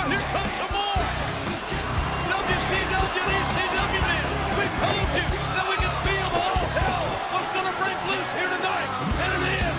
here comes some more. WCW and ECW, man. We told you that we could feel all hell was going to break loose here tonight, and it is.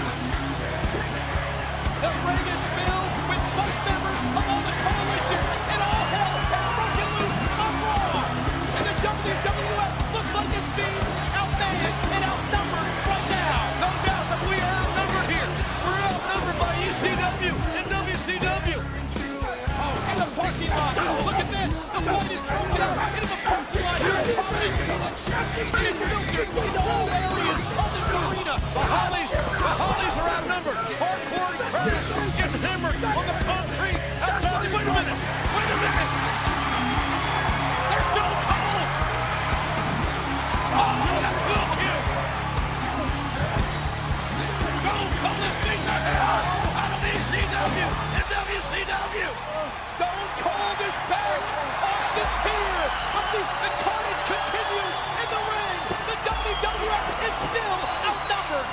The ring is filled with both members of all the coalition, and all hell has broken loose on Raw. And the WWF looks like it's being outmanned and outnumbered right now. No doubt that we are outnumbered here. We're outnumbered by ECW and WCW. Oh, in the parking lot. Look at this. The fight is broken out into the parking lot here in Carnage. It is filtered into all areas of this arena. The Hollies are outnumbered. Hardcore and Curtis getting hammered on the concrete outside. Wait a minute. They're so cold. Oh, that will kill. Stone Cold is beating the hell out of ECW and WCW. Stone Cold is back. Austin's here. The carnage continues in the ring. The WWF is still outnumbered.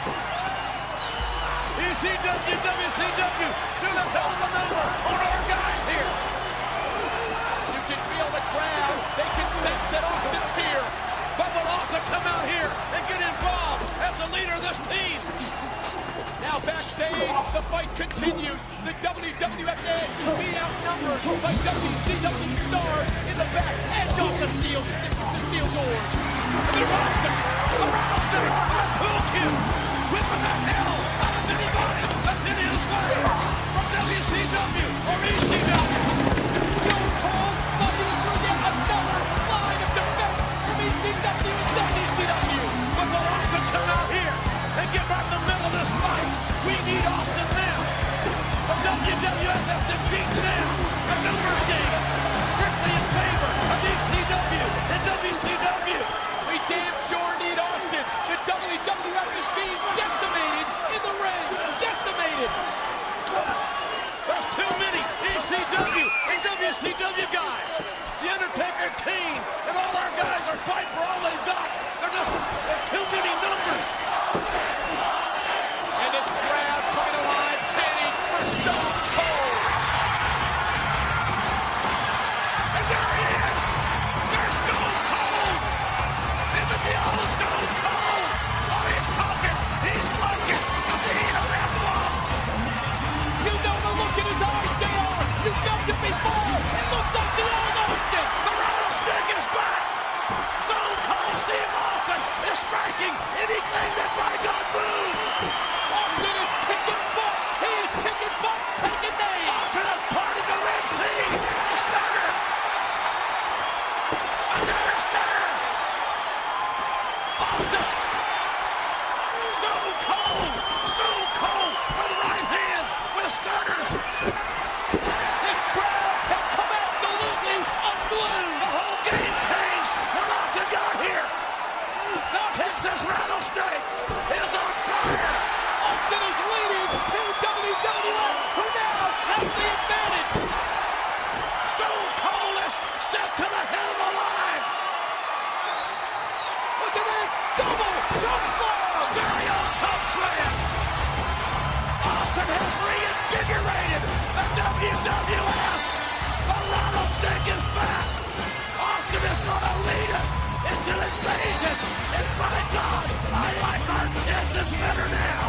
ECW, WCW, do the hell of a number on our guys here. You can feel the crowd. They can sense that Austin's here. But will also come out here and get involved as the leader of this team. Now backstage, the fight continues. The WWF Edge being outnumbered by WCW stars in the back. Edge off the steel doors. And there's Austin, a rattlesnake, a cool kid, whipping the hell out of anybody that's in his way. From WCW or ECW. Stone Cold fighting through yet another line of defense from ECW and WCW. But will Austin come out here and get right in the middle of this fight? We need Austin now. The WWF has to beat them. A numbers game. Strictly in favor of ECW and WCW. We damn sure need Austin. The WWF is being decimated in the ring. Decimated. There's too many ECW and WCW guys. The Undertaker, Kane, and all our guys are fighting for all they've got. There's too many numbers. And this crowd coming alive, chanting for Stone Cold. And there he is. There's Stone Cold. In the deal of Stone Cold. Oh, he's talking. He's looking. The heat of that love. You know the look in his eyes, JR. You felt it before. It looks like the old Austin. The rattlesnake is back. Stone Cold Steve Austin is striking anything that by God moves. Austin is kicking butt. He is kicking butt, taking names. Austin has parted the Red Sea. A stunner. Another stunner. Austin. Stone Cold. Stone Cold with right hands, with stunners. This crowd has come absolutely unglued. The whole game changed when Austin got here. The Texas Rattlesnake is on fire. Austin is leading Team WWF, who now has the advantage. Stone Cold has stepped to the head of the line. Look at this, double choke slam. Stereo choke slam. Austin has reinvigorated the WWF. The Rattlesnake is back. Austin is going to lead us into invasion. And my God, I like our chances better now.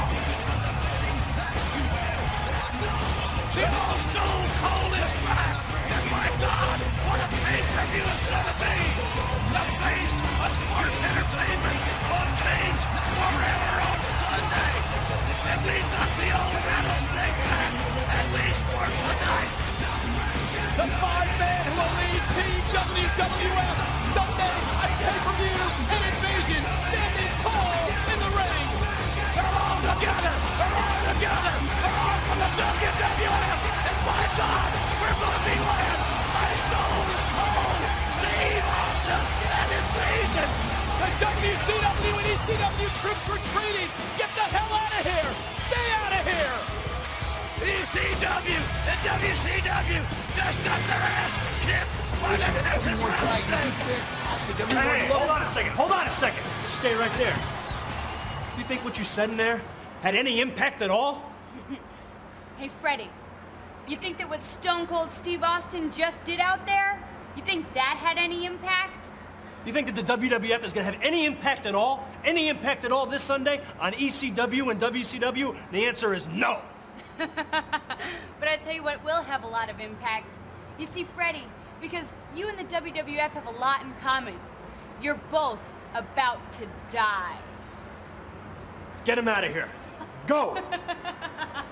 The old Stone Cold is back. And my God, what a pay-per-view it's going to be. The face of sports entertainment will change forever on Sunday. And we've got the old Rattlesnake back, at least for tonight. The five-man who will lead Team WWF Sunday at pay-per-view and invasion, standing tall in the ring. They're all together. They're all together. They're all for the WWF. And my God, we're going to be led by Stone Cold Steve Austin and invasion. The WCW and ECW troops retreating. Get the hell out of here. Stay out of here. ECW and WCW just got their ass kicked by the Texas Rattlesnake. Hey, hold on a second. Just stay right there. You think what you said in there had any impact at all? Hey, Freddie, You think that what Stone Cold Steve Austin just did out there, you think that had any impact? You think that the WWF is going to have any impact at all? Any impact at all this Sunday on ECW and WCW? The answer is no. But I tell you what will have a lot of impact. You see, Freddie, because you and the WWF have a lot in common. You're both about to die. Get him out of here. Go!